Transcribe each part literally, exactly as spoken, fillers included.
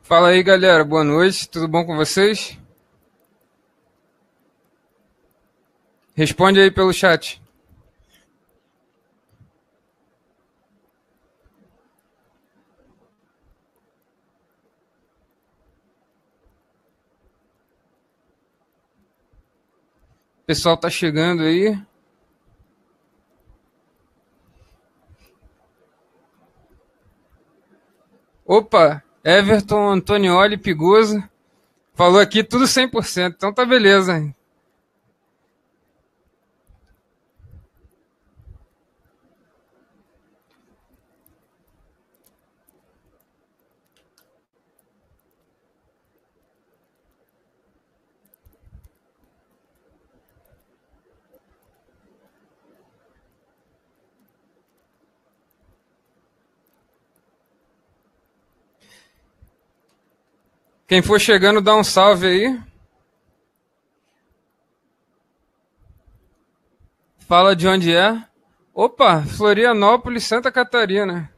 Fala aí, galera. Boa noite. Tudo bom com vocês? Responde aí pelo chat. O pessoal tá chegando aí. Opa, Everton, Antonioli, Pigoso. Falou aqui tudo cem por cento. Então tá beleza. Quem for chegando, dá um salve aí. Fala de onde é. Opa, Florianópolis, Santa Catarina.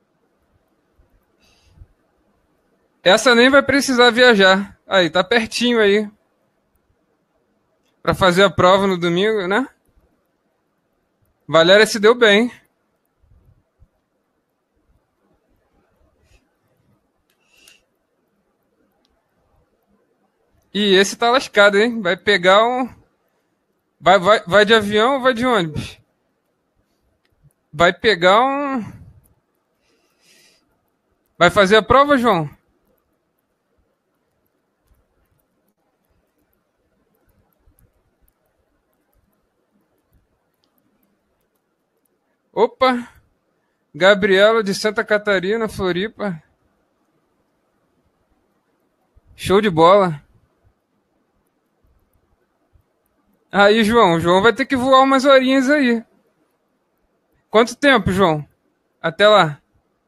Essa nem vai precisar viajar. Aí, tá pertinho aí. Pra fazer a prova no domingo, né? Valéria se deu bem. E esse tá lascado, hein? Vai pegar um. Vai, vai, vai de avião ou vai de ônibus? Vai pegar um. Vai fazer a prova, João? Opa! Gabriela de Santa Catarina, Floripa. Show de bola. Aí, João. O João vai ter que voar umas horinhas aí. Quanto tempo, João? Até lá.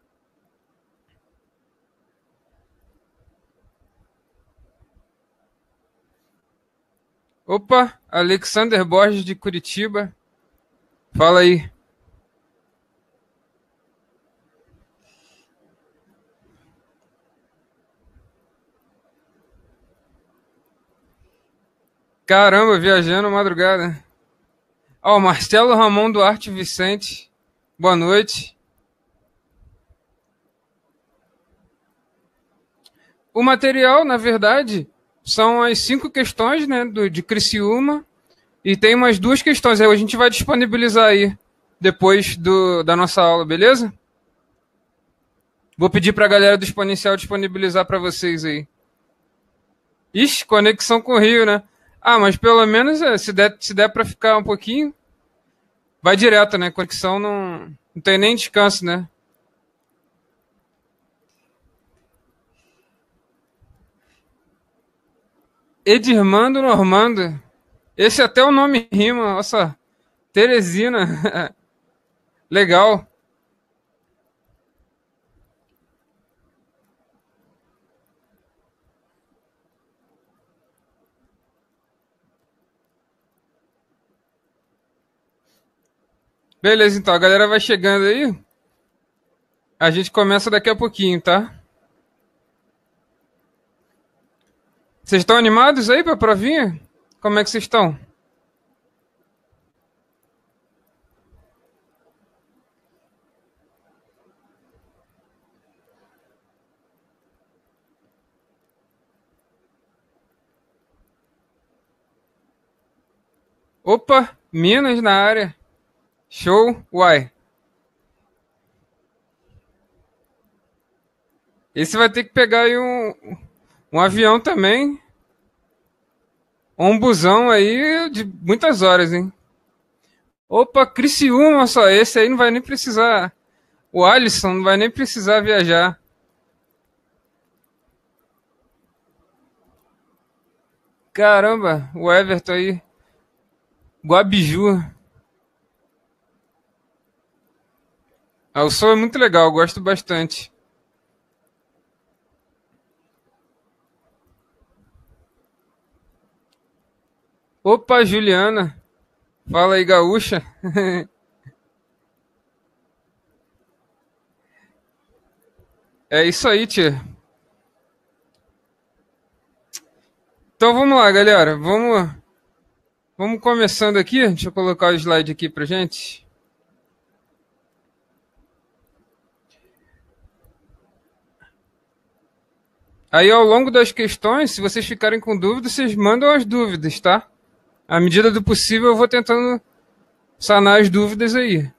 Opa! Alexander Borges de Curitiba. Fala aí. Caramba, viajando madrugada. Ó, oh, Marcelo Ramon Duarte Vicente. Boa noite. O material, na verdade, são as cinco questões, né, do, de Criciúma. E tem umas duas questões aí. A gente vai disponibilizar aí depois do, da nossa aula, beleza? Vou pedir para a galera do Exponencial disponibilizar para vocês aí. Ixi, conexão com o Rio, né? Ah, mas pelo menos é, se der, se der para ficar um pouquinho, vai direto, né? Conexão não, não tem nem descanso, né? Edirmando Normando. Esse até o nome rima, nossa. Teresina. Legal. Beleza, então. A galera vai chegando aí. A gente começa daqui a pouquinho, tá? Vocês estão animados aí pra provinha? Como é que vocês estão? Opa, Minas na área. Show, uai. Esse vai ter que pegar aí um, um avião também. Um busão aí de muitas horas, hein? Opa, Criciúma só. Esse aí não vai nem precisar. O Alisson não vai nem precisar viajar. Caramba, o Everton aí. Guabiju. Ah, o som é muito legal, gosto bastante. Opa, Juliana. Fala aí, gaúcha. É isso aí, tia. Então vamos lá, galera. Vamos, vamos começando aqui. Deixa eu colocar o slide aqui pra gente. Aí ao longo das questões, se vocês ficarem com dúvidas, vocês mandam as dúvidas, tá? À medida do possível eu vou tentando sanar as dúvidas aí.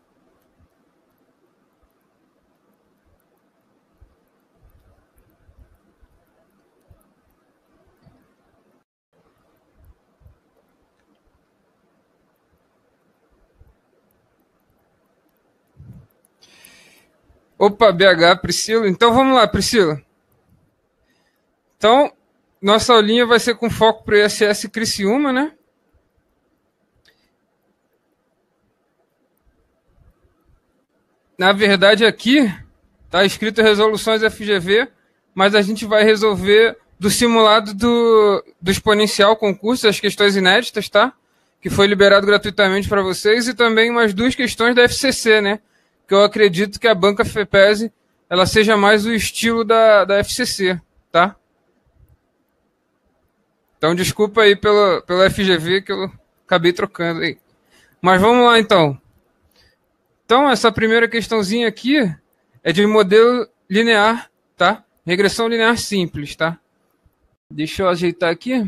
Opa, B H, Priscila. Então vamos lá, Priscila. Então, nossa aulinha vai ser com foco para o I S S Criciúma, né? Na verdade, aqui está escrito resoluções F G V, mas a gente vai resolver do simulado do, do exponencial concurso, as questões inéditas, tá? Que foi liberado gratuitamente para vocês, e também umas duas questões da F C C, né? Que eu acredito que a banca FEPESE ela seja mais o estilo da, da F C C, tá? Então, desculpa aí pelo, pelo F G V que eu acabei trocando aí. Mas vamos lá, então. Então, essa primeira questãozinha aqui é de modelo linear, tá? Regressão linear simples, tá? Deixa eu ajeitar aqui.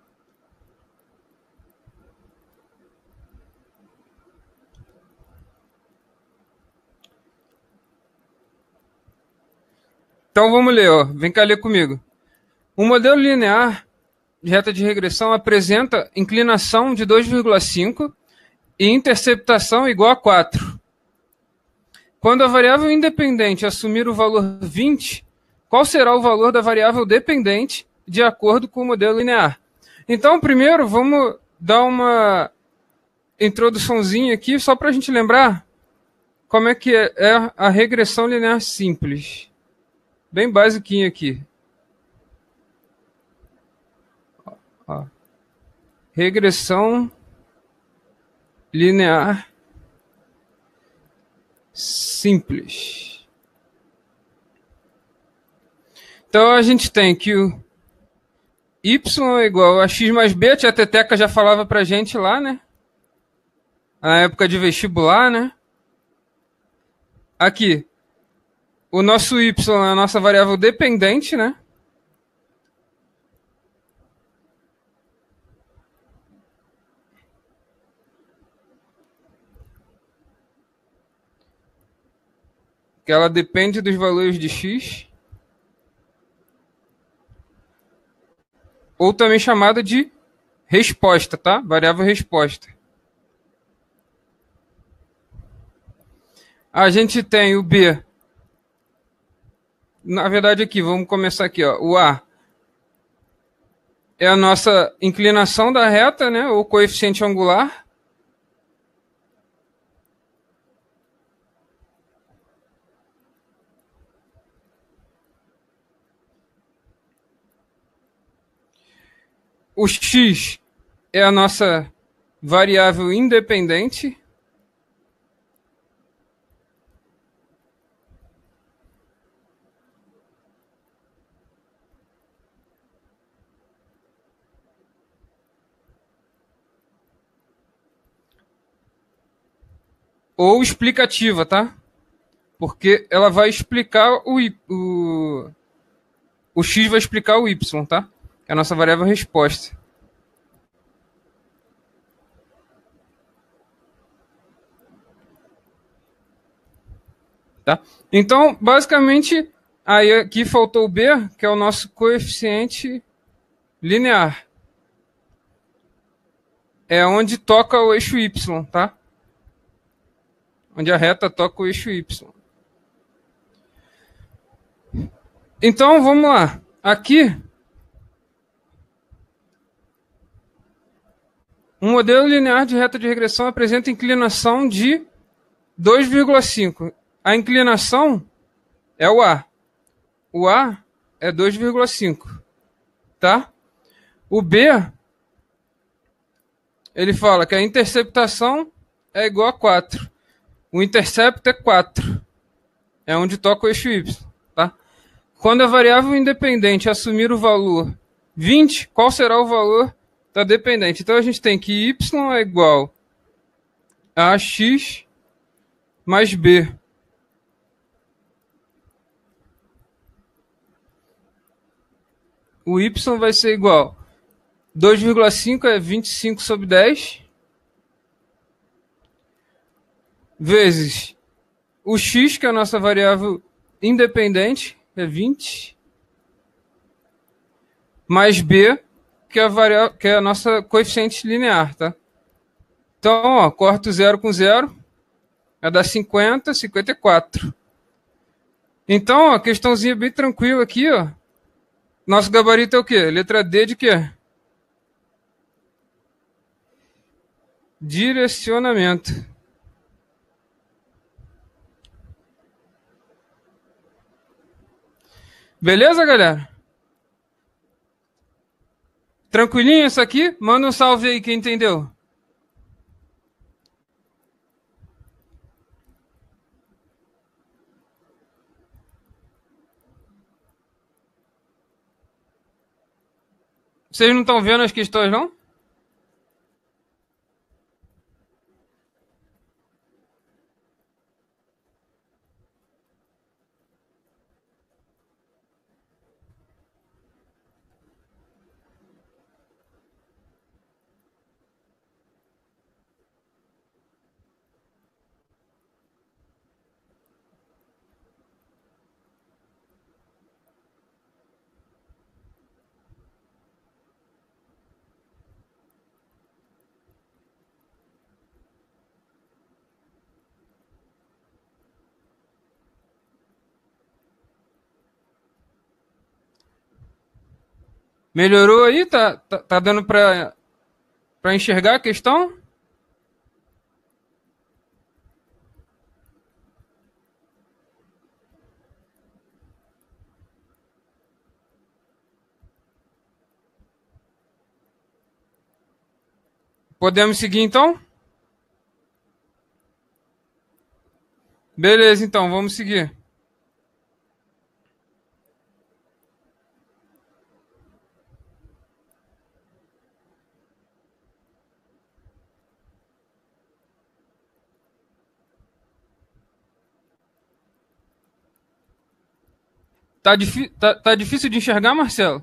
Então, vamos ler, ó. Vem cá ler comigo. Um modelo linear de reta de regressão apresenta inclinação de dois vírgula cinco e interceptação igual a quatro. Quando a variável independente assumir o valor vinte, qual será o valor da variável dependente de acordo com o modelo linear? Então, primeiro, vamos dar uma introduçãozinha aqui, só para a gente lembrar como é que é a regressão linear simples. Bem basiquinho aqui. Ó. Regressão linear simples. Então a gente tem que o y é igual a x mais b, a tia Teteca já falava pra gente lá, né? Na época de vestibular, né? Aqui, o nosso y é a nossa variável dependente, né? Que ela depende dos valores de x, ou também chamada de resposta, tá? Variável resposta. A gente tem o b, na verdade aqui, vamos começar aqui, ó. O a é a nossa inclinação da reta, né? Ou coeficiente angular. O x é a nossa variável independente. Ou explicativa, tá? Porque ela vai explicar o, o, o x vai explicar o y, tá? É a nossa variável resposta. Tá? Então, basicamente, aí aqui faltou o b, que é o nosso coeficiente linear. É onde toca o eixo y, tá? Onde a reta toca o eixo y. Então, vamos lá. Aqui, um modelo linear de reta de regressão apresenta inclinação de dois vírgula cinco. A inclinação é o A. O A é dois vírgula cinco. Tá? O B, ele fala que a interceptação é igual a quatro. O intercepto é quatro. É onde toca o eixo y. Tá? Quando a variável independente assumir o valor vinte, qual será o valor da dependente? Então a gente tem que y é igual a x mais b. O y vai ser igual dois vírgula cinco é vinte e cinco sobre dez vezes o x, que é a nossa variável independente, é vinte, mais b, que é a, variável, que é a nossa coeficiente linear, tá? Então, ó, corto zero com zero, vai dar cinquenta, cinquenta e quatro. Então, ó, questãozinha bem tranquila aqui, ó. Nosso gabarito é o quê? Letra D de quê? Direcionamento. Beleza, galera? Tranquilinho isso aqui? Manda um salve aí quem entendeu. Vocês não estão vendo as questões, não? Melhorou aí? Tá, tá, tá dando para para enxergar a questão? Podemos seguir então? Beleza, então, vamos seguir. Tá, tá, tá difícil de enxergar, Marcelo?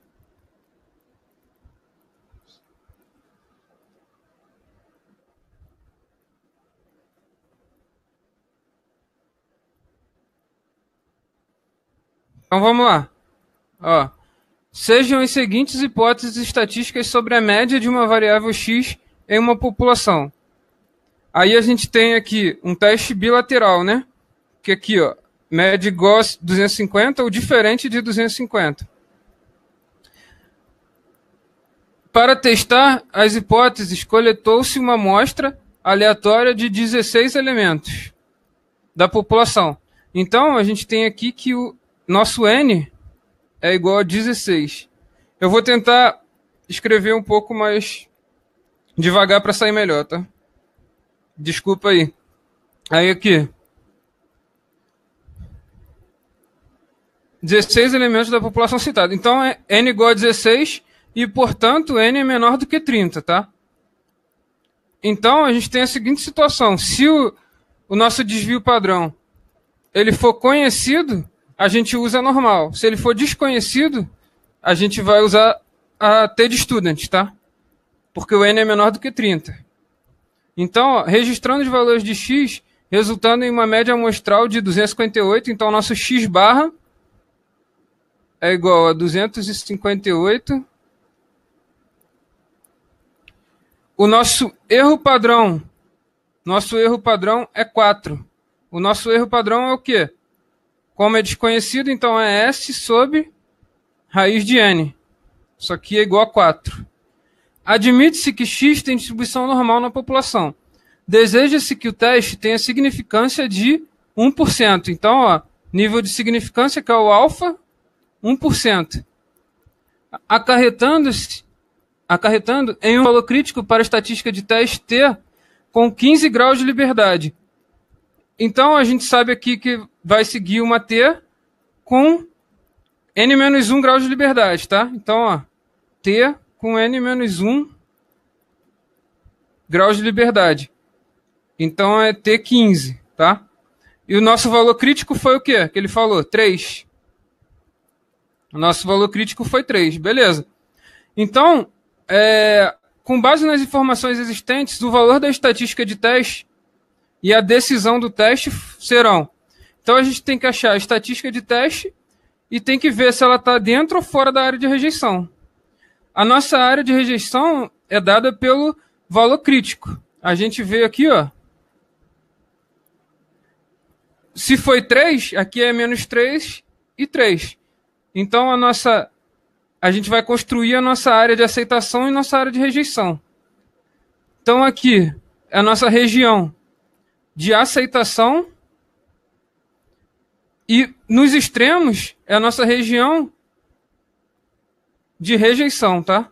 Então vamos lá. Ó, sejam as seguintes hipóteses estatísticas sobre a média de uma variável x em uma população. Aí a gente tem aqui um teste bilateral, né? Que aqui, ó, média igual a duzentos e cinquenta ou diferente de duzentos e cinquenta. Para testar as hipóteses, coletou-se uma amostra aleatória de dezesseis elementos da população. Então, a gente tem aqui que o nosso N é igual a dezesseis. Eu vou tentar escrever um pouco mais devagar para sair melhor, tá? Desculpa aí. Aí aqui. dezesseis elementos da população citada. Então, é N igual a dezesseis e, portanto, N é menor do que trinta, tá? Então, a gente tem a seguinte situação. Se o, o nosso desvio padrão ele for conhecido, a gente usa normal. Se ele for desconhecido, a gente vai usar a T de student, tá? Porque o N é menor do que trinta. Então, ó, registrando os valores de x, resultando em uma média amostral de duzentos e cinquenta e oito, então nosso x barra é igual a duzentos e cinquenta e oito. O nosso erro padrão, nosso erro padrão é quatro. O nosso erro padrão é o quê? Como é desconhecido, então é S sobre raiz de N. Isso aqui é igual a quatro. Admite-se que x tem distribuição normal na população. Deseja-se que o teste tenha significância de um por cento. Então, ó, nível de significância que é o alfa, um por cento. Acarretando, acarretando em um valor crítico para a estatística de teste T com quinze graus de liberdade. Então, a gente sabe aqui que vai seguir uma T com N menos um grau de liberdade, tá? Então, ó, T com N menos um graus de liberdade. Então é T quinze, tá? E o nosso valor crítico foi o quê? Que ele falou? três. O nosso valor crítico foi três, beleza. Então, é, com base nas informações existentes, o valor da estatística de teste e a decisão do teste serão. Então a gente tem que achar a estatística de teste e tem que ver se ela está dentro ou fora da área de rejeição. A nossa área de rejeição é dada pelo valor crítico. A gente vê aqui, ó. Se foi três, aqui é menos três e três. Então a nossa, a gente vai construir a nossa área de aceitação e nossa área de rejeição. Então aqui é a nossa região de aceitação e nos extremos é a nossa região de rejeição, tá?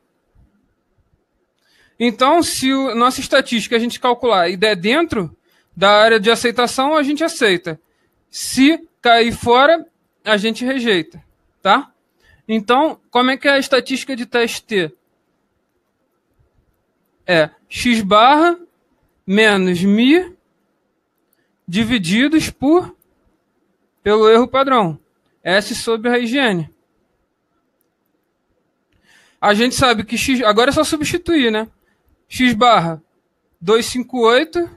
Então, se a nossa estatística a gente calcular e der dentro da área de aceitação, a gente aceita. Se cair fora, a gente rejeita, tá? Então, como é que é a estatística de teste T? É x barra menos mi divididos por pelo erro padrão. S sobre raiz de n. A gente sabe que x... Agora é só substituir, né? X barra duzentos e cinquenta e oito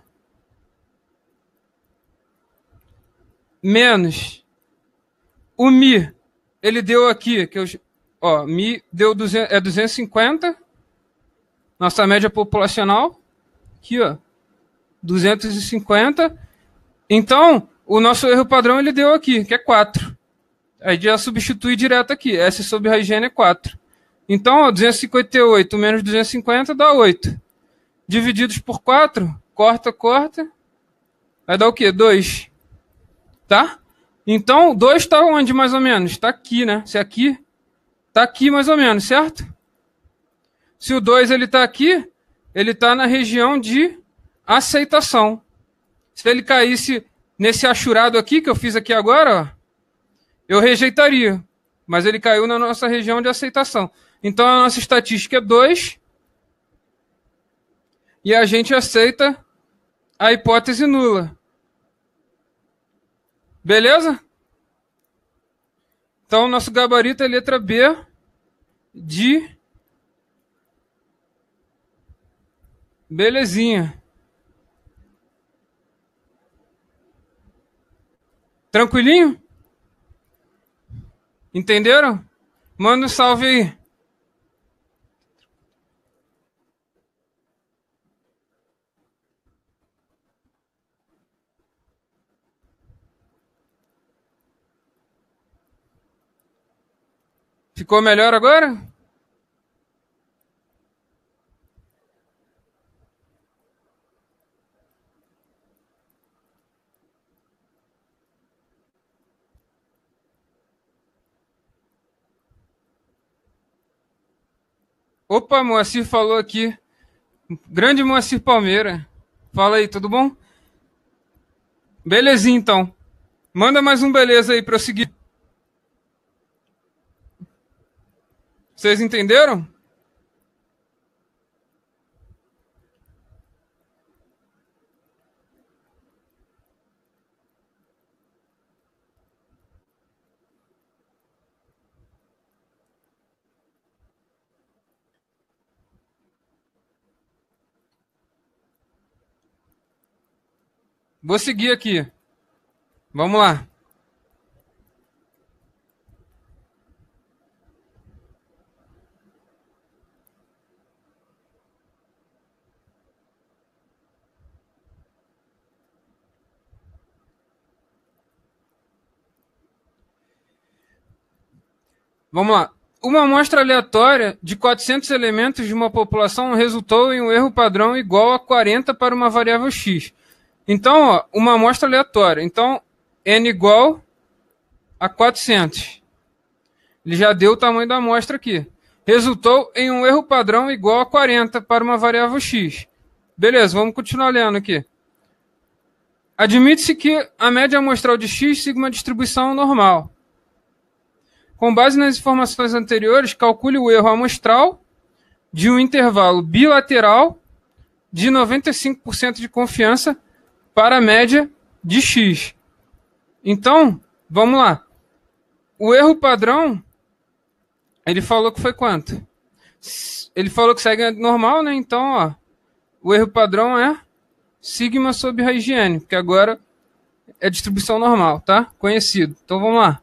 menos o mi. Ele deu aqui, que eu, ó, mi deu duzentos, é duzentos e cinquenta. Nossa média populacional. Aqui, ó. duzentos e cinquenta. Então, o nosso erro padrão ele deu aqui, que é quatro. Aí já substitui direto aqui. S sobre raiz de n é quatro. Então, ó, duzentos e cinquenta e oito menos duzentos e cinquenta dá oito. Divididos por quatro, corta, corta. Vai dar o quê? dois. Tá? Então, dois está onde mais ou menos? Está aqui, né? Se aqui, está aqui mais ou menos, certo? Se o dois está aqui, ele está na região de aceitação. Se ele caísse nesse achurado aqui, que eu fiz aqui agora, ó, eu rejeitaria. Mas ele caiu na nossa região de aceitação. Então, a nossa estatística é dois. E a gente aceita a hipótese nula. Beleza? Então, nosso gabarito é letra B de... Belezinha. Tranquilinho? Entenderam? Manda um salve aí. Ficou melhor agora? Opa, Moacir falou aqui. Grande Moacir Palmeira. Fala aí, tudo bom? Belezinha, então. Manda mais um beleza aí para eu seguir. Vocês entenderam? Vou seguir aqui. Vamos lá. Vamos lá. Uma amostra aleatória de quatrocentos elementos de uma população resultou em um erro padrão igual a quarenta para uma variável x. Então, ó, uma amostra aleatória. Então, n igual a quatrocentos. Ele já deu o tamanho da amostra aqui. Resultou em um erro padrão igual a quarenta para uma variável x. Beleza, vamos continuar lendo aqui. Admite-se que a média amostral de x siga uma distribuição normal. Com base nas informações anteriores, calcule o erro amostral de um intervalo bilateral de noventa e cinco por cento de confiança para a média de X. Então, vamos lá. O erro padrão, ele falou que foi quanto? Ele falou que segue normal, né? Então, ó, o erro padrão é sigma sobre raiz de n, porque agora é distribuição normal, tá? Conhecido. Então, vamos lá.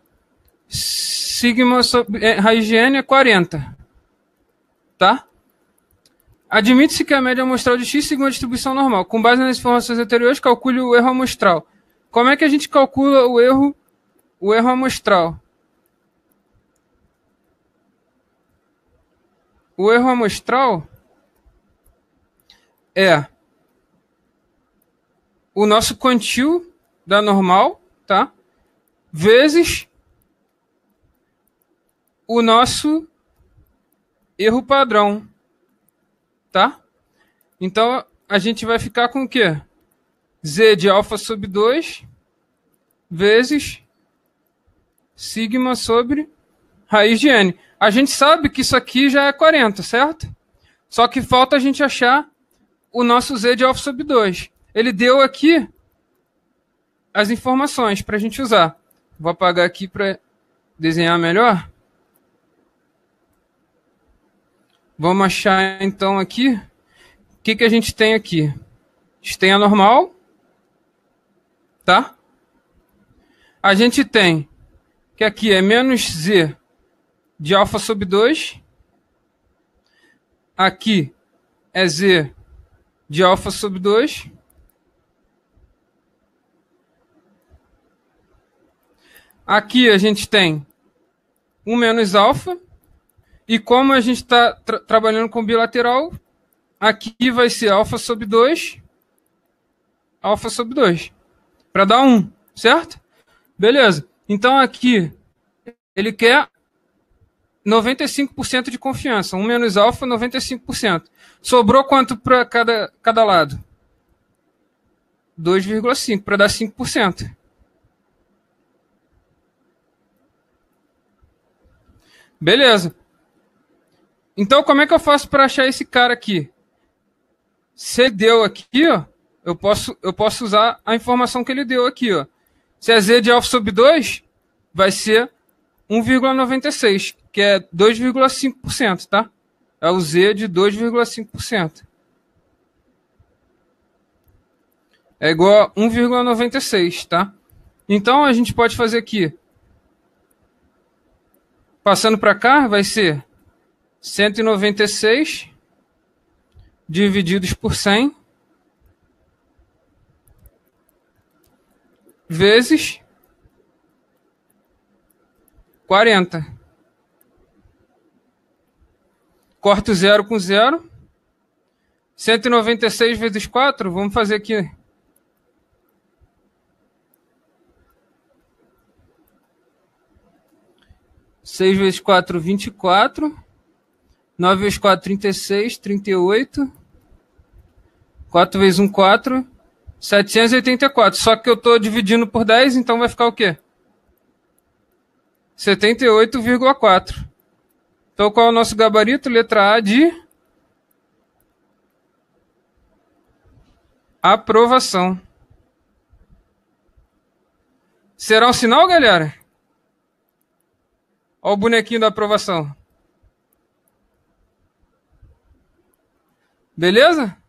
Sigma sobre raiz de n é quarenta, tá? Admite-se que a média amostral de x siga uma distribuição normal. Com base nas informações anteriores, calcule o erro amostral. Como é que a gente calcula o erro, o erro amostral? O erro amostral é o nosso quantil da normal, tá? Vezes o nosso erro padrão, tá? Então, a gente vai ficar com o quê? Z de alfa sobre dois vezes sigma sobre raiz de n. A gente sabe que isso aqui já é quarenta, certo? Só que falta a gente achar o nosso Z de alfa sobre dois. Ele deu aqui as informações para a gente usar. Vou apagar aqui para desenhar melhor. Vamos achar então aqui. O que, que a gente tem aqui? A gente tem a normal. Tá? A gente tem que aqui é menos Z de alfa sobre dois. Aqui é Z de alfa sobre dois. Aqui a gente tem um menos alfa. E como a gente está tra trabalhando com bilateral, aqui vai ser alfa sobre dois. Alfa sobre dois. Para dar um, certo? Beleza. Então aqui ele quer noventa e cinco por cento de confiança. um menos alfa, noventa e cinco por cento. Sobrou quanto para cada, cada lado? dois vírgula cinco, para dar cinco por cento. Beleza. Então, como é que eu faço para achar esse cara aqui? Se ele deu aqui, ó, eu posso, eu posso usar a informação que ele deu aqui. Ó. Se é Z de alfa sobre dois, vai ser um vírgula noventa e seis, que é dois vírgula cinco por cento, tá? É o Z de dois vírgula cinco por cento. É igual a um vírgula noventa e seis, tá? Então, a gente pode fazer aqui. Passando para cá, vai ser cento e noventa e seis divididos por cem vezes quarenta. Corto zero com zero. cento e noventa e seis vezes quatro, vamos fazer aqui. seis vezes quatro, vinte e quatro. nove vezes quatro, trinta e seis, trinta e oito. quatro vezes um, quatro. setecentos e oitenta e quatro. Só que eu estou dividindo por dez, então vai ficar o quê? setenta e oito vírgula quatro. Então, qual é o nosso gabarito? Letra A de aprovação. Será um sinal, galera? Olha o bonequinho da aprovação. Beleza?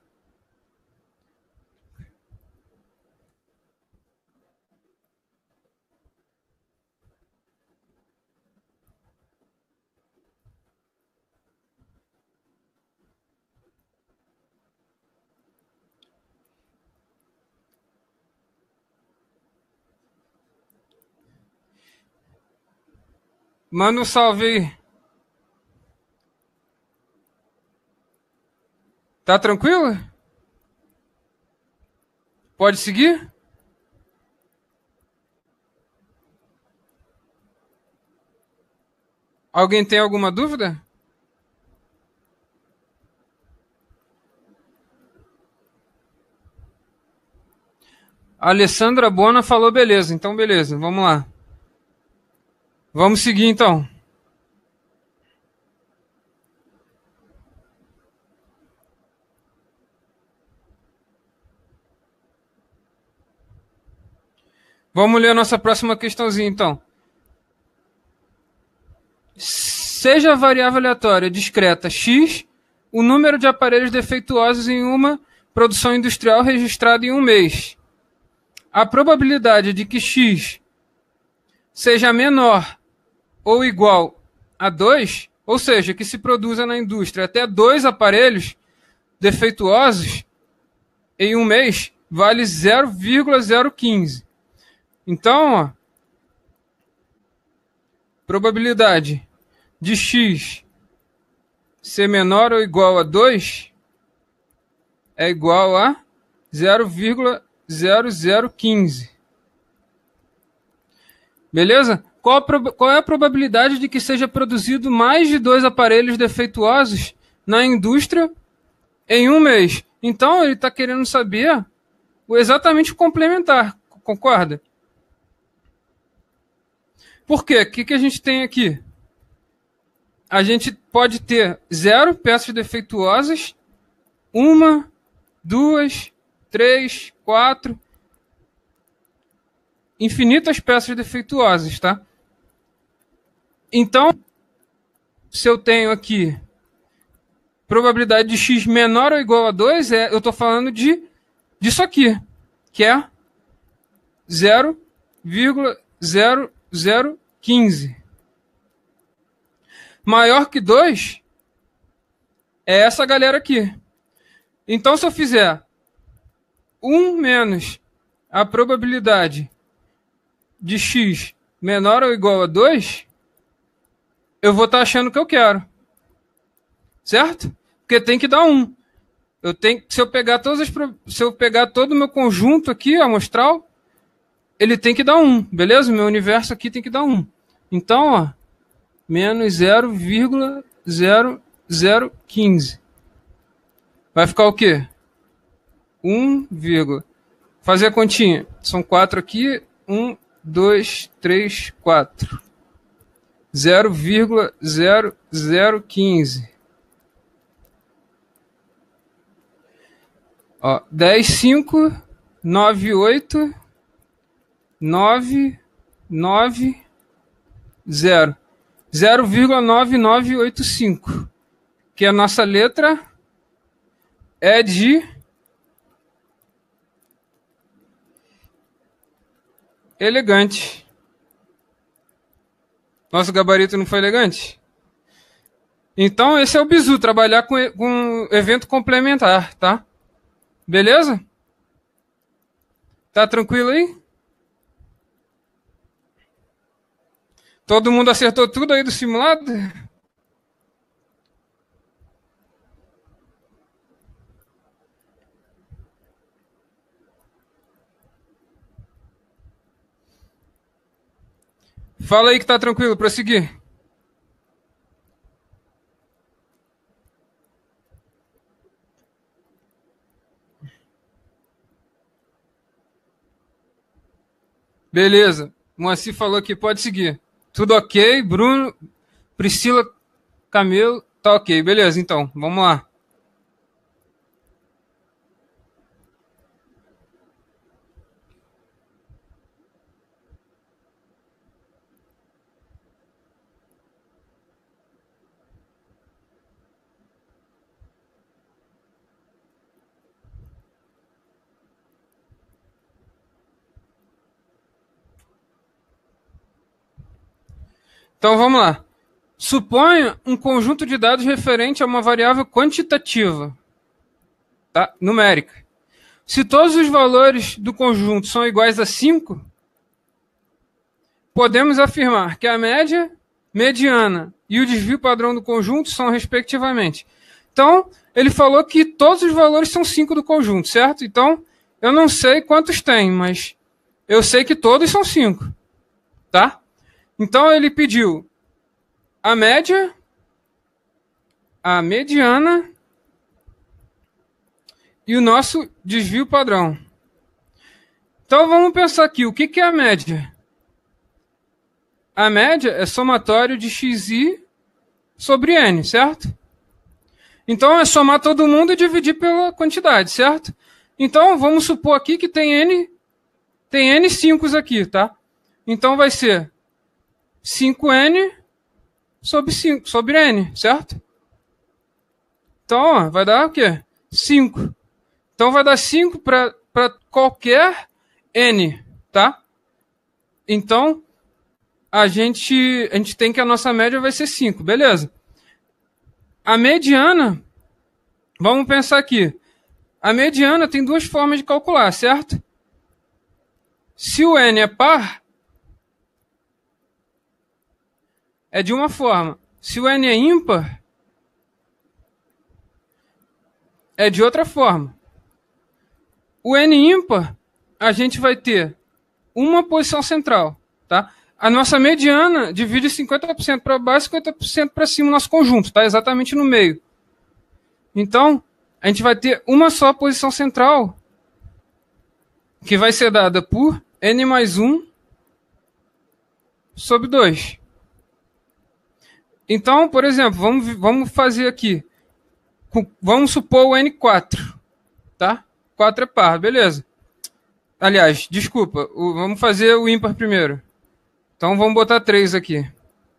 Manda um salve aí. Tá tranquilo? Pode seguir? Alguém tem alguma dúvida? A Alessandra Bona falou beleza, então beleza, vamos lá. Vamos seguir então. Vamos ler a nossa próxima questãozinha, então. Seja a variável aleatória discreta x, o número de aparelhos defeituosos em uma produção industrial registrada em um mês. A probabilidade de que x seja menor ou igual a dois, ou seja, que se produza na indústria até dois aparelhos defeituosos em um mês, vale zero vírgula zero quinze. Então, ó, probabilidade de x ser menor ou igual a dois é igual a zero vírgula zero zero quinze. Beleza? Qual a, qual é a probabilidade de que seja produzido mais de dois aparelhos defeituosos na indústria em um mês? Então, ele está querendo saber o exatamente o complementar, concorda? Por quê? O que, que a gente tem aqui? A gente pode ter zero peças defeituosas, uma, duas, três, quatro, infinitas peças defeituosas, tá? Então, se eu tenho aqui probabilidade de x menor ou igual a dois, é, eu estou falando de disso aqui, que é zero vírgula zero zero quinze. Maior que dois é essa galera aqui. Então, se eu fizer um menos a probabilidade de x menor ou igual a dois, eu vou estar achando o que eu quero. Certo? Porque tem que dar um. Eu tenho, se eu pegar todas as, se eu pegar todo o meu conjunto aqui amostral, ele tem que dar um, beleza? O meu universo aqui tem que dar um. Então, ó, menos zero vírgula zero zero quinze. Vai ficar o quê? um, fazer a continha. São quatro aqui. um, dois, três, quatro. zero vírgula zero zero quinze. Ó, dez, cinco, nove, oito, nove, nove, zero. zero vírgula nove nove oito cinco. Que a nossa letra é de elegante. Nosso gabarito não foi elegante? Então, esse é o bizu, trabalhar com, com evento complementar, tá? Beleza? Tá tranquilo aí? Todo mundo acertou tudo aí do simulado? Fala aí que tá tranquilo, prosseguir. Beleza. Moacir falou que pode seguir. Tudo ok. Bruno, Priscila, Camilo, tá ok. Beleza, então. Vamos lá. Então vamos lá. Suponha um conjunto de dados referente a uma variável quantitativa, tá? Numérica. Se todos os valores do conjunto são iguais a cinco, podemos afirmar que a média, mediana e o desvio padrão do conjunto são respectivamente. Então, ele falou que todos os valores são cinco do conjunto, certo? Então, eu não sei quantos tem, mas eu sei que todos são cinco, tá? Então, ele pediu a média, a mediana e o nosso desvio padrão. Então, vamos pensar aqui. O que é a média? A média é somatório de xi sobre n, certo? Então, é somar todo mundo e dividir pela quantidade, certo? Então, vamos supor aqui que tem n tem N cinco aqui, tá? Então vai ser cinco N sobre, cinco, sobre N, certo? Então, ó, vai dar o quê? cinco. Então vai dar cinco para qualquer N, tá? Então, a gente, a gente tem que a nossa média vai ser cinco, beleza. A mediana, vamos pensar aqui. A mediana tem duas formas de calcular, certo? Se o N é par, é de uma forma. Se o N é ímpar, é de outra forma. O N ímpar, a gente vai ter uma posição central, tá? A nossa mediana divide cinquenta por cento para baixo e cinquenta por cento para cima o nosso conjunto, tá? Exatamente no meio. Então, a gente vai ter uma só posição central, que vai ser dada por N mais um sobre dois. Então, por exemplo, vamos, vamos fazer aqui. Vamos supor o N quatro, tá? quatro é par, beleza. Aliás, desculpa, o, vamos fazer o ímpar primeiro. Então vamos botar três aqui.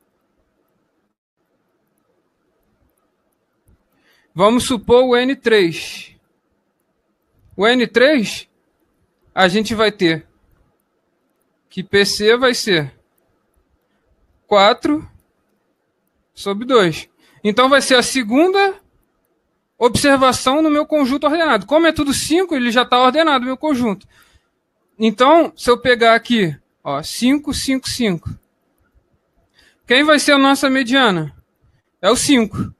Vamos supor o N três. O N três, a gente vai ter que P C vai ser quatro sobre dois. Então vai ser a segunda observação no meu conjunto ordenado. Como é tudo cinco, ele já está ordenado, meu conjunto. Então, se eu pegar aqui, ó, cinco, cinco, cinco. Quem vai ser a nossa mediana? É o cinco.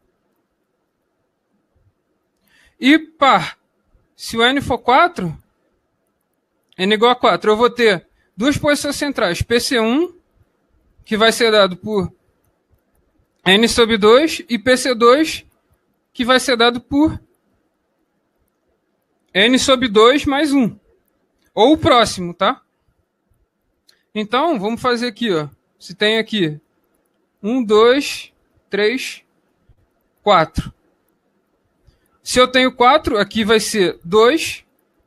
E par. Se o N for quatro, N igual a quatro, eu vou ter duas posições centrais. P C um, que vai ser dado por N sobre dois, e P C dois, que vai ser dado por N sobre dois mais um. Ou o próximo, tá? Então, vamos fazer aqui, ó. Se tem aqui um, dois, três, quatro. Se eu tenho quatro, aqui vai ser dois.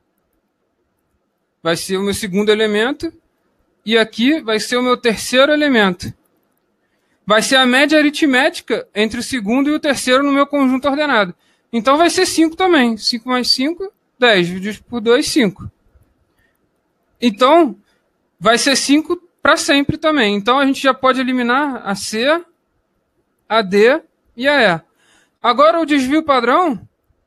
Vai ser o meu segundo elemento. E aqui vai ser o meu terceiro elemento. Vai ser a média aritmética entre o segundo e o terceiro no meu conjunto ordenado. Então vai ser cinco também. cinco mais cinco, dez. Dividido por dois, cinco. Então, vai ser cinco para sempre também. Então, a gente já pode eliminar a C, a D e a E. Agora, o desvio padrão,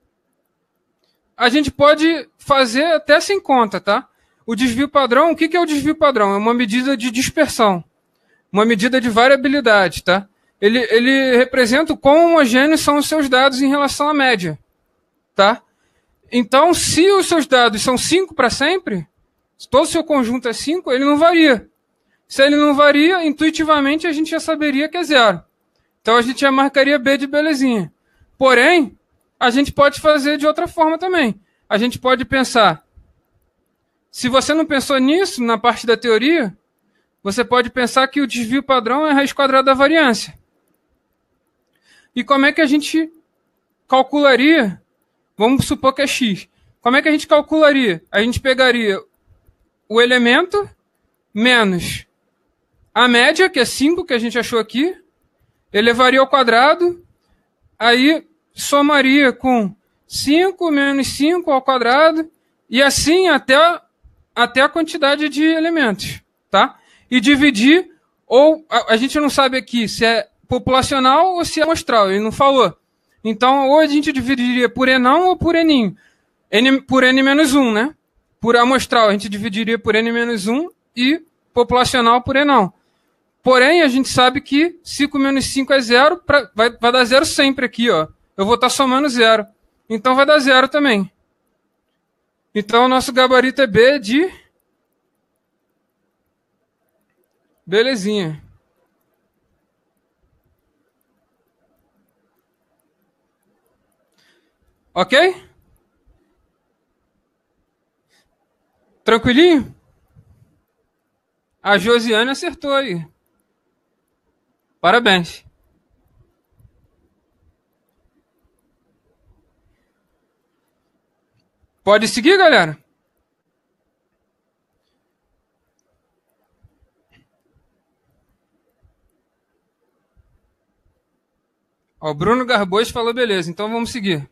a gente pode fazer até sem conta, tá? O desvio padrão, o que é o desvio padrão? É uma medida de dispersão, uma medida de variabilidade, tá? Ele, ele representa o quão homogêneos são os seus dados em relação à média, tá? Então, se os seus dados são cinco para sempre, se todo o seu conjunto é cinco, ele não varia. Se ele não varia, intuitivamente a gente já saberia que é zero. Então a gente já marcaria B de belezinha. Porém, a gente pode fazer de outra forma também. A gente pode pensar, se você não pensou nisso na parte da teoria, você pode pensar que o desvio padrão é a raiz quadrada da variância. E como é que a gente calcularia? Vamos supor que é x. Como é que a gente calcularia? A gente pegaria o elemento menos a média, que é cinco, que a gente achou aqui, elevaria ao quadrado, aí somaria com cinco menos cinco ao quadrado, e assim até, até a quantidade de elementos, tá? E dividir, ou a, a gente não sabe aqui se é populacional ou se é amostral, ele não falou. Então, ou a gente dividiria por enão ou por eninho. N, por n menos um, né? Por amostral, a gente dividiria por n menos um e populacional por enão. Porém, a gente sabe que cinco menos cinco é zero, pra, vai, vai dar zero sempre aqui, ó. Eu vou estar somando zero. Então, vai dar zero também. Então, o nosso gabarito é B de... Belezinha. Ok? Tranquilinho? A Josiane acertou aí. Parabéns. Pode seguir, galera? Ó, o Bruno Garboso falou beleza, então vamos seguir.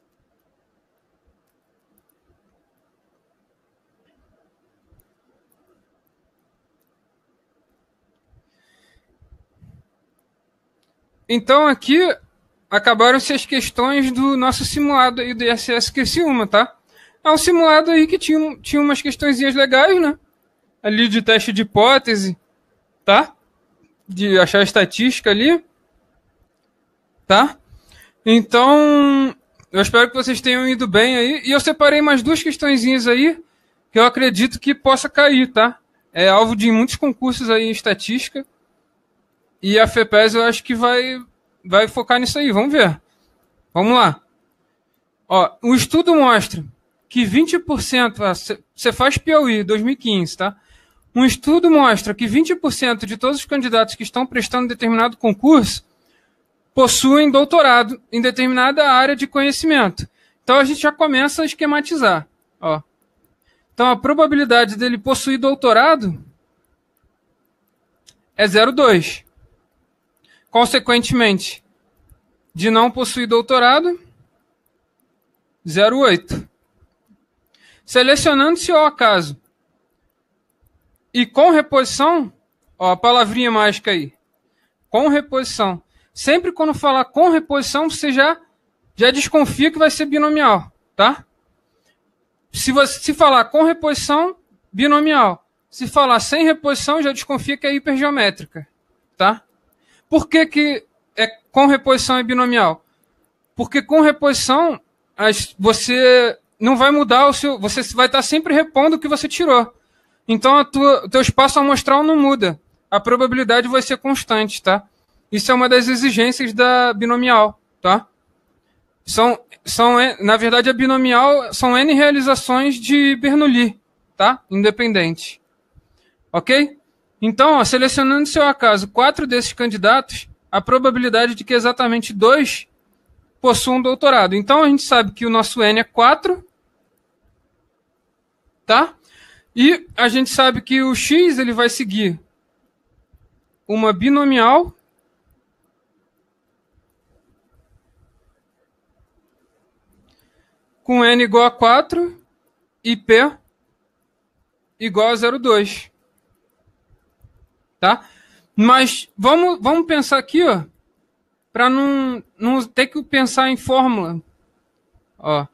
Então aqui acabaram-se as questões do nosso simulado aí do I S S Criciúma, tá? É um simulado aí que tinha, tinha umas questõezinhas legais, né? Ali de teste de hipótese, tá? De achar a estatística ali, tá? Então, eu espero que vocês tenham ido bem aí. E eu separei mais duas questõezinhas aí que eu acredito que possa cair, tá? É alvo de muitos concursos aí em estatística. E a FEPES eu acho que vai, vai focar nisso aí. Vamos ver. Vamos lá. Ó, o estudo mostra que vinte por cento... Você faz Piauí, dois mil e quinze, tá? Um estudo mostra que vinte por cento de todos os candidatos que estão prestando determinado concurso possuem doutorado em determinada área de conhecimento. Então a gente já começa a esquematizar. Ó. Então a probabilidade dele possuir doutorado é zero vírgula dois. Consequentemente, de não possuir doutorado, zero vírgula oito. Selecionando-se ao acaso e com reposição, ó, a palavrinha mágica aí, com reposição. Sempre quando falar com reposição, você já, já desconfia que vai ser binomial, tá? Se você se falar com reposição, binomial. Se falar sem reposição, já desconfia que é hipergeométrica, tá? Por que que é com reposição é binomial? Porque com reposição, as, você não vai mudar o seu... Você vai estar sempre repondo o que você tirou. Então, a tua, o teu espaço amostral não muda. A probabilidade vai ser constante, tá? Isso é uma das exigências da binomial, tá? São, são, na verdade, a binomial são N realizações de Bernoulli, tá? Independente. Ok? Então, ó, selecionando seu acaso quatro desses candidatos, a probabilidade de que exatamente dois possuam doutorado. Então, a gente sabe que o nosso N é quatro, tá? E a gente sabe que o X ele vai seguir uma binomial com N igual a quatro e P igual a zero vírgula dois. Tá? Mas vamos, vamos pensar aqui, ó, para não, não ter que pensar em fórmula. Ó.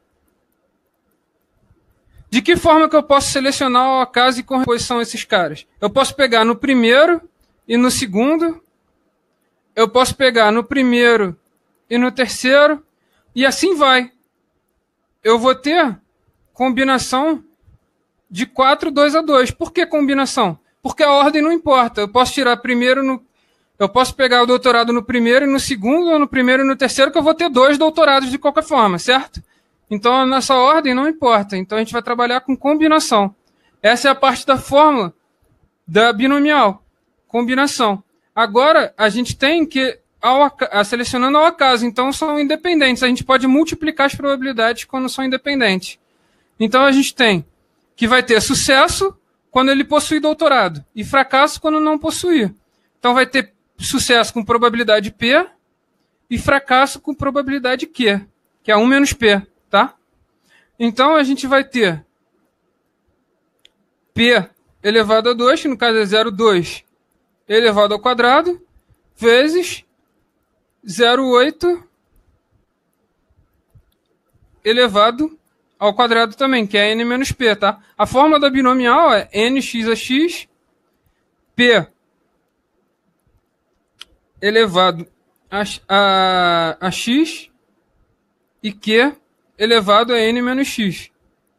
De que forma que eu posso selecionar ao acaso e com reposição esses caras? Eu posso pegar no primeiro e no segundo. Eu posso pegar no primeiro e no terceiro. E assim vai. Eu vou ter combinação de quatro, dois a dois. Por que combinação? Porque a ordem não importa. Eu posso tirar primeiro no... Eu posso pegar o doutorado no primeiro e no segundo, ou no primeiro e no terceiro, que eu vou ter dois doutorados de qualquer forma, certo? Então, a nossa ordem não importa. Então, a gente vai trabalhar com combinação. Essa é a parte da fórmula da binomial. Combinação. Agora, a gente tem que, ao, a, selecionando ao acaso, então são independentes. A gente pode multiplicar as probabilidades quando são independentes. Então, a gente tem que vai ter sucesso quando ele possui doutorado e fracasso quando não possuir. Então, vai ter sucesso com probabilidade P e fracasso com probabilidade Q, que é um menos P. Tá? Então, a gente vai ter P elevado a dois, que no caso é zero vírgula dois elevado ao quadrado, vezes zero vírgula oito elevado ao quadrado também, que é N menos P. Tá? A fórmula da binomial é nx a x, P elevado a, a, a x e Q elevado a N menos X.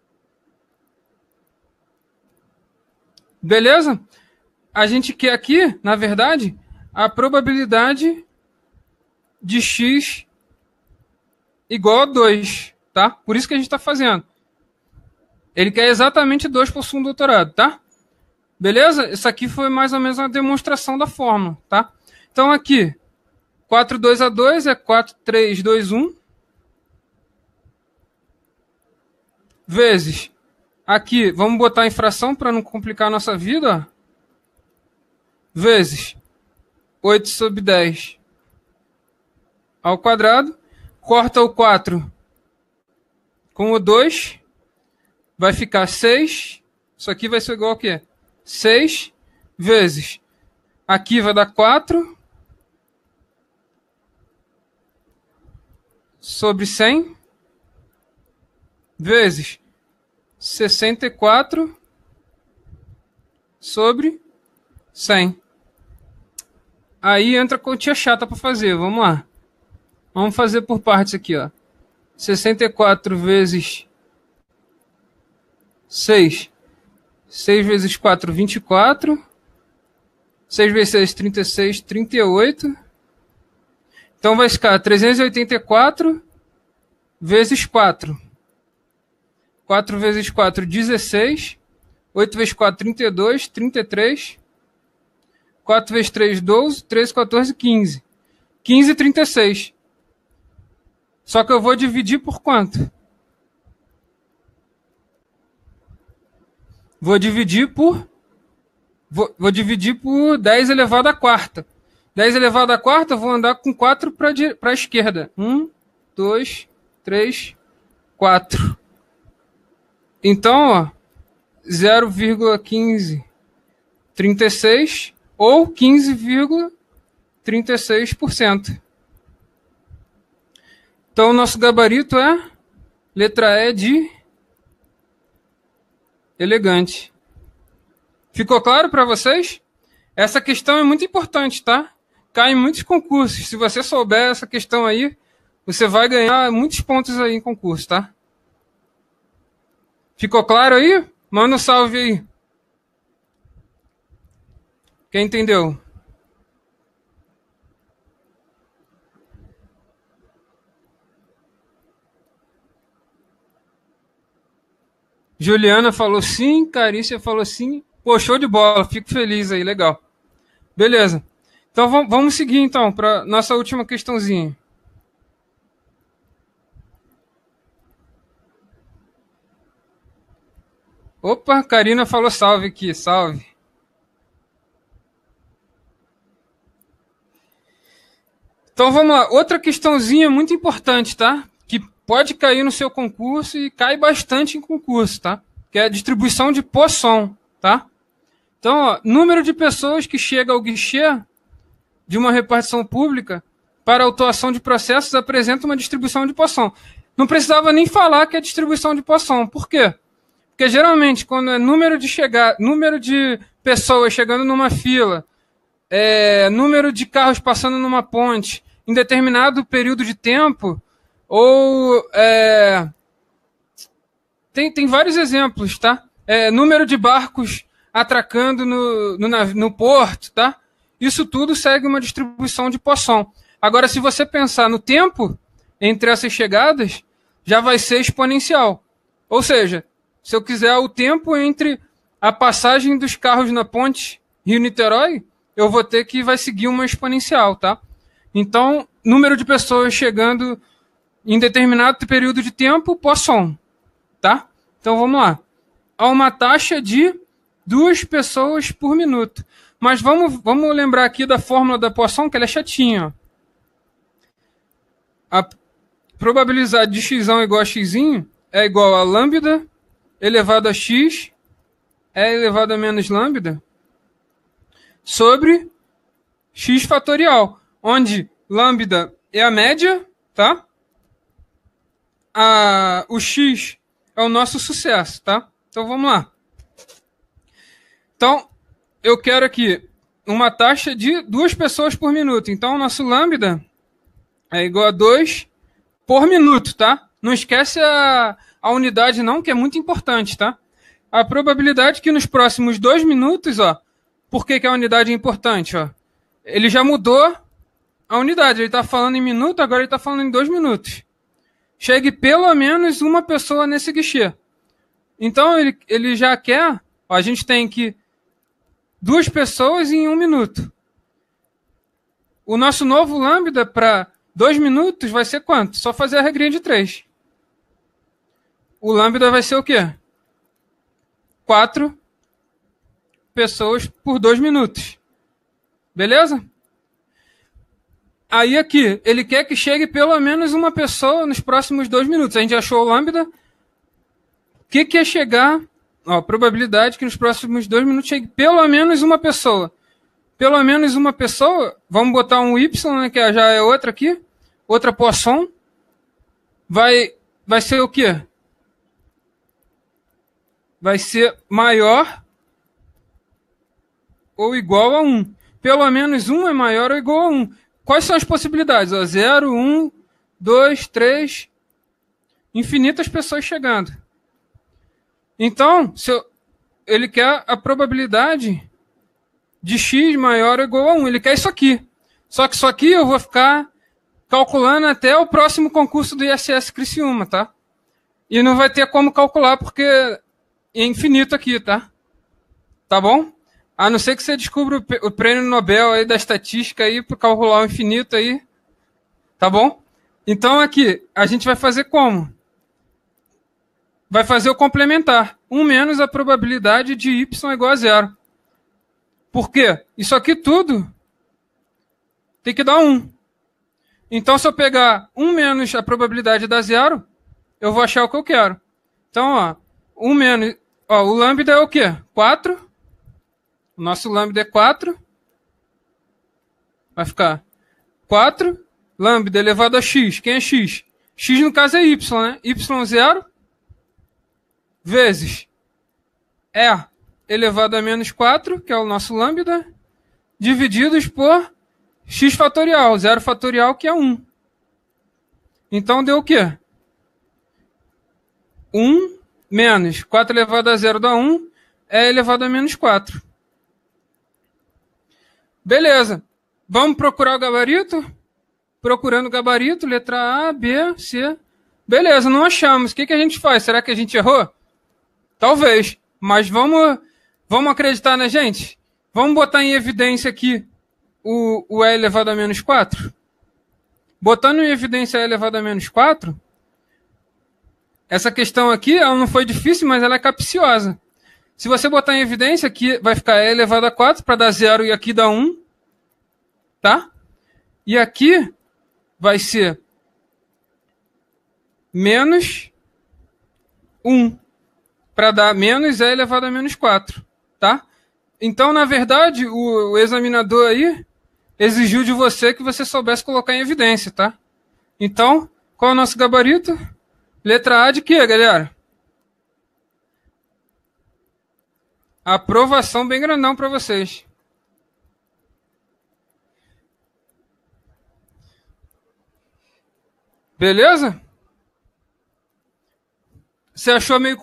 Beleza? A gente quer aqui, na verdade, a probabilidade de X igual a dois, tá? Por isso que a gente está fazendo. Ele quer exatamente dois por um doutorado, tá? Beleza? Isso aqui foi mais ou menos uma demonstração da fórmula, tá? Então aqui, quatro, dois a dois é quatro, três, dois, um. Vezes, aqui, vamos botar em fração para não complicar a nossa vida, ó. Vezes oito sobre dez ao quadrado, corta o quatro com o dois, vai ficar seis, isso aqui vai ser igual a quê? seis vezes, aqui vai dar quatro, sobre cem, vezes sessenta e quatro, sobre cem. Aí entra a continha chata para fazer, vamos lá. Vamos fazer por partes aqui, ó. sessenta e quatro vezes seis. seis vezes quatro, vinte e quatro. seis vezes seis, trinta e seis, trinta e oito. Então vai ficar trezentos e oitenta e quatro vezes quatro. quatro vezes quatro, dezesseis. oito vezes quatro, trinta e dois, trinta e três. quatro vezes três, doze. treze, quatorze, quinze. quinze, trinta e seis. Só que eu vou dividir por quanto? Vou dividir por... Vou, vou dividir por dez elevado à quarta. dez elevado à quarta, eu vou andar com quatro para a esquerda. um, dois, três, quatro. Então, ó, zero vírgula quinze trinta e seis ou quinze vírgula trinta e seis por cento. Então, o nosso gabarito é letra E de elegante. Ficou claro para vocês? Essa questão é muito importante, tá? Cai em muitos concursos. Se você souber essa questão aí, você vai ganhar muitos pontos aí em concurso, tá? Ficou claro aí? Manda um salve aí. Quem entendeu? Juliana falou sim, Carícia falou sim. Pô, show de bola, fico feliz aí, legal. Beleza. Então vamos seguir então para nossa última questãozinha. Opa, Karina falou salve aqui, salve. Então vamos lá, outra questãozinha muito importante, tá? Que pode cair no seu concurso e cai bastante em concurso, tá? Que é a distribuição de Poisson, tá? Então, ó, número de pessoas que chega ao guichê de uma repartição pública para autuação de processos apresenta uma distribuição de Poisson. Não precisava nem falar que é distribuição de Poisson. Por quê? Porque geralmente, quando é número de chegar, número de pessoas chegando numa fila, é, número de carros passando numa ponte em determinado período de tempo, ou é, tem, tem vários exemplos, tá? É, número de barcos atracando no, no, no porto, tá? Isso tudo segue uma distribuição de Poisson. Agora, se você pensar no tempo entre essas chegadas, já vai ser exponencial. Ou seja, se eu quiser o tempo entre a passagem dos carros na ponte Rio-Niterói, eu vou ter que vai seguir uma exponencial, tá? Então, número de pessoas chegando em determinado período de tempo, Poisson, tá? Então, vamos lá. Há uma taxa de duas pessoas por minuto. Mas vamos, vamos lembrar aqui da fórmula da Poisson, que ela é chatinha. Ó. A probabilidade de x igual a x é igual a lambda elevado a x é elevado a menos lambda sobre x fatorial, onde lambda é a média, tá? A, o x é o nosso sucesso, tá? Então vamos lá. Então, eu quero aqui uma taxa de duas pessoas por minuto. Então, o nosso lambda é igual a dois por minuto, tá? Não esquece a, a unidade não, que é muito importante, tá? A probabilidade que nos próximos dois minutos, ó, por que, que a unidade é importante, ó? Ele já mudou a unidade. Ele está falando em minuto, agora ele está falando em dois minutos. Chegue pelo menos uma pessoa nesse guichê. Então, ele, ele já quer... Ó, a gente tem que duas pessoas em um minuto. O nosso novo lambda para dois minutos vai ser quanto? Só fazer a regrinha de três. O lambda vai ser o quê? Quatro pessoas por dois minutos. Beleza? Aí aqui, ele quer que chegue pelo menos uma pessoa nos próximos dois minutos. A gente achou o lambda. O que, que é chegar? Ó, probabilidade que nos próximos dois minutos chegue pelo menos uma pessoa. Pelo menos uma pessoa, vamos botar um Y, né, que já é outra aqui. Outra Poisson. Vai, vai ser o quê? Vai ser maior ou igual a um. Pelo menos um é maior ou igual a um. Quais são as possibilidades? zero, um, dois, três. Infinitas pessoas chegando. Então, se eu, ele quer a probabilidade de x maior ou igual a um. Ele quer isso aqui. Só que isso aqui eu vou ficar calculando até o próximo concurso do I S S Criciúma, tá? E não vai ter como calcular porque é infinito aqui, tá? Tá bom? A não ser que você descubra o prêmio Nobel aí da estatística aí para calcular o infinito aí. Tá bom? Então aqui, a gente vai fazer como? Vai fazer o complementar. um menos a probabilidade de y igual a zero. Por quê? Isso aqui tudo tem que dar um. Então, se eu pegar um menos a probabilidade da zero, eu vou achar o que eu quero. Então, ó, um menos... Ó, o lambda é o quê? quatro. O nosso lambda é quatro. Vai ficar quatro. Lambda elevado a x. Quem é x? X, no caso, é y, né? Y zero vezes E elevado a menos quatro, que é o nosso lambda, divididos por x fatorial, zero fatorial, que é um. Então, deu o quê? um menos quatro elevado a zero dá um, E elevado a menos quatro. Beleza. Vamos procurar o gabarito? Procurando o gabarito, letra A, B, C. Beleza, não achamos. O que, que a gente faz? Será que a gente errou? Talvez. Mas vamos, vamos acreditar na gente? Vamos botar em evidência aqui o, o E elevado a menos quatro? Botando em evidência E elevado a menos quatro, essa questão aqui ela não foi difícil, mas ela é capciosa. Se você botar em evidência, aqui vai ficar E elevado a quatro para dar zero e aqui dá um. Tá? E aqui vai ser menos um para dar menos E elevado a menos quatro. Tá? Então, na verdade, o, o examinador aí exigiu de você que você soubesse colocar em evidência. Tá? Então, qual é o nosso gabarito? Letra A de quê, galera? Aprovação bem grandão para vocês. Beleza? Você achou meio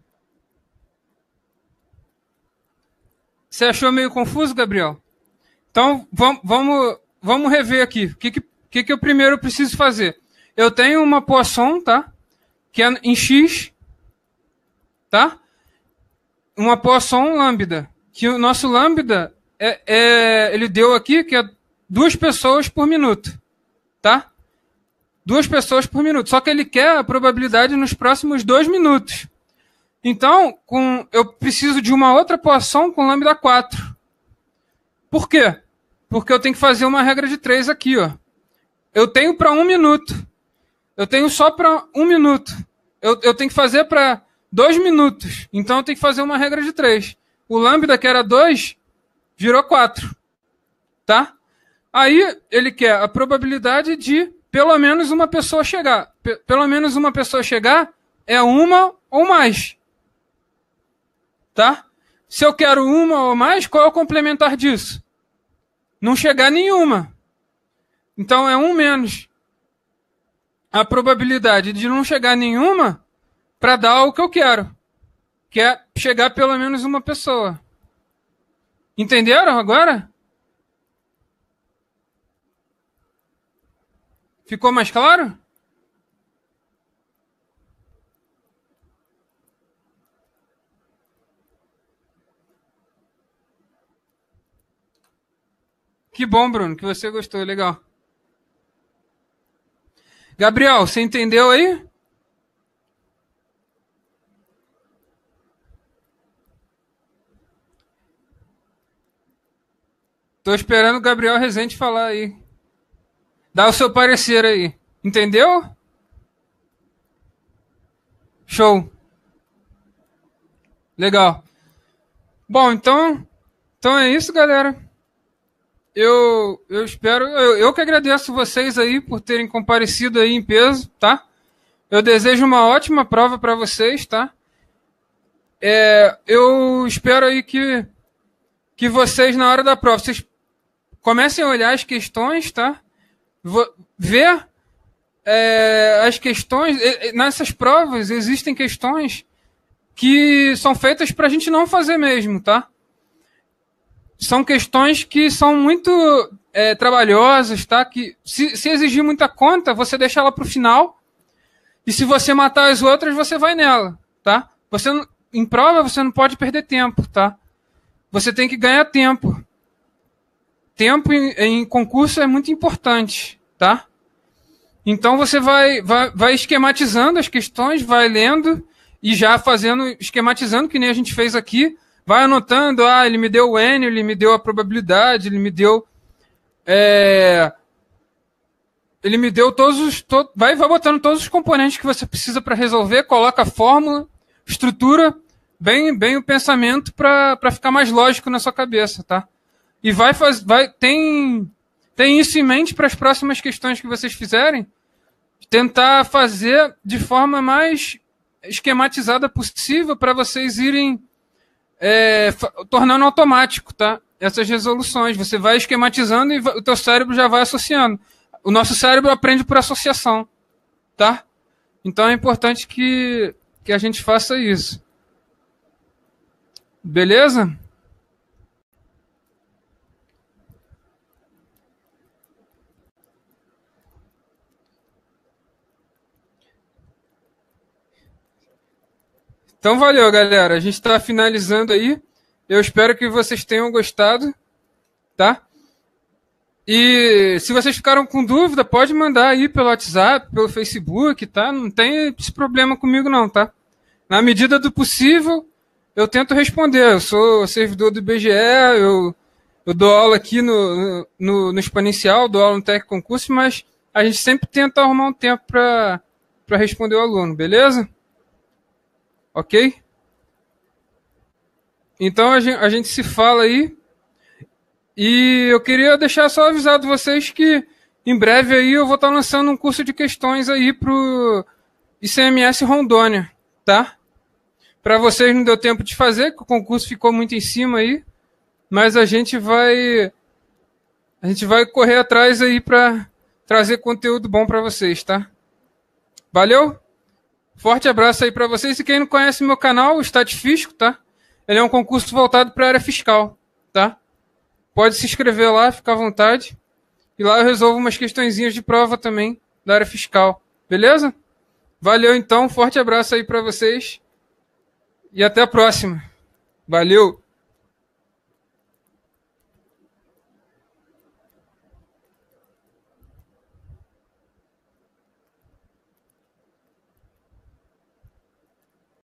Você achou meio confuso, Gabriel? Então, vamos, vamos, vamos rever aqui. O que, que, que eu primeiro preciso fazer? Eu tenho uma Poisson, tá? Que é em x, tá? Uma Poisson lambda. Que o nosso lambda, é, é, ele deu aqui que é duas pessoas por minuto, tá? Duas pessoas por minuto. Só que ele quer a probabilidade nos próximos dois minutos. Então, com, eu preciso de uma outra Poisson com lambda quatro. Por quê? Porque eu tenho que fazer uma regra de três aqui, ó. Eu tenho para um minuto. Eu tenho só para um minuto. Eu, eu tenho que fazer para dois minutos. Então, eu tenho que fazer uma regra de três. O lambda, que era dois, virou quatro. Tá? Aí, ele quer a probabilidade de pelo menos uma pessoa chegar. P- pelo menos uma pessoa chegar é uma ou mais. Tá? Se eu quero uma ou mais, qual é o complementar disso? Não chegar nenhuma. Então, é um menos a probabilidade de não chegar nenhuma para dar o que eu quero, que é chegar pelo menos uma pessoa. Entenderam agora? Ficou mais claro? Que bom, Bruno, que você gostou, legal. Gabriel, você entendeu aí? Tô esperando o Gabriel Rezende falar aí. Dá o seu parecer aí. Entendeu? Show. Legal. Bom, então, então é isso, galera. Eu, eu espero, eu, eu que agradeço vocês aí por terem comparecido aí em peso, tá? Eu desejo uma ótima prova para vocês, tá? É, eu espero aí que, que vocês, na hora da prova, vocês comecem a olhar as questões, tá? Ver é, as questões. Nessas provas existem questões que são feitas para a gente não fazer mesmo, tá? São questões que são muito é, trabalhosas, tá? Que se, se exigir muita conta, você deixa ela para o final. E se você matar as outras, você vai nela, tá? Você, em prova, você não pode perder tempo, tá? Você tem que ganhar tempo. Tempo em, em concurso é muito importante, tá? Então você vai, vai, vai esquematizando as questões, vai lendo e já fazendo, esquematizando, que nem a gente fez aqui. Vai anotando, ah, ele me deu o N, ele me deu a probabilidade, ele me deu... É, ele me deu todos os... To, vai, vai botando todos os componentes que você precisa para resolver, coloca a fórmula, estrutura, bem, bem o pensamento para ficar mais lógico na sua cabeça, tá? E vai fazer... Vai, tem, tem isso em mente para as próximas questões que vocês fizerem, tentar fazer de forma mais esquematizada possível para vocês irem... É, tornando automático, tá? Essas resoluções. Você vai esquematizando e o teu cérebro já vai associando. O nosso cérebro aprende por associação, tá? Então é importante que, que a gente faça isso. Beleza? Então valeu, galera. A gente está finalizando aí. Eu espero que vocês tenham gostado, tá? E se vocês ficaram com dúvida, pode mandar aí pelo WhatsApp, pelo Facebook, tá? Não tem esse problema comigo não, tá? Na medida do possível, eu tento responder. Eu sou servidor do I B G E, eu, eu dou aula aqui no, no, no Exponencial, dou aula no Tec Concurso, mas a gente sempre tenta arrumar um tempo para para responder o aluno, beleza? Ok? Então a gente, a gente se fala aí. E eu queria deixar só avisado vocês que em breve aí eu vou estar lançando um curso de questões aí pro I C M S Rondônia, tá? Para vocês não deu tempo de fazer, que o concurso ficou muito em cima aí, mas a gente vai a gente vai correr atrás aí para trazer conteúdo bom para vocês, tá? Valeu? Forte abraço aí para vocês. E quem não conhece meu canal, o Estatifísico, tá? Ele é um concurso voltado para a área fiscal, tá? Pode se inscrever lá, fica à vontade. E lá eu resolvo umas questõezinhas de prova também da área fiscal. Beleza? Valeu então, forte abraço aí para vocês. E até a próxima. Valeu!